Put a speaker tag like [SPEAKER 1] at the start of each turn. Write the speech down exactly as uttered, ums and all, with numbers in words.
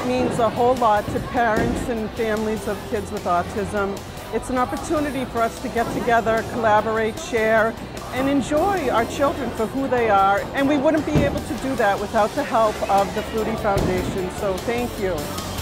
[SPEAKER 1] means a whole lot to parents and families of kids with autism. It's an opportunity for us to get together, collaborate, share, and enjoy our children for who they are. And we wouldn't be able to do that without the help of the Flutie Foundation, so thank you.